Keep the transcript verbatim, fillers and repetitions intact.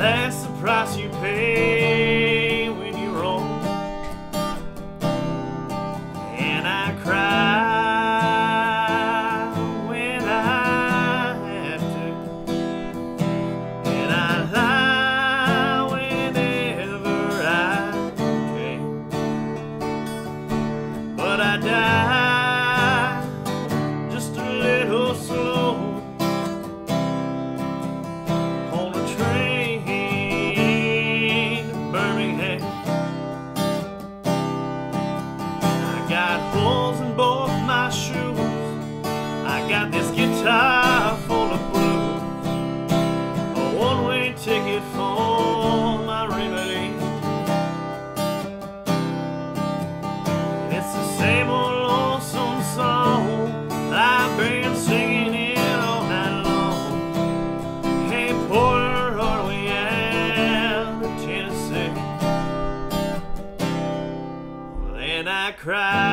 That's the price you pay when you roam. And I cry when I have to, and I lie whenever I can. But I die just a little slow on a train to Birmingham. I got holes in both my shoes. I got this guitar full of blues, a one-way ticket for my remedy. And it's the same old lonesome song I've been singing it all night long. Hey, Porter, all the way out of Tennessee. Well, then I cried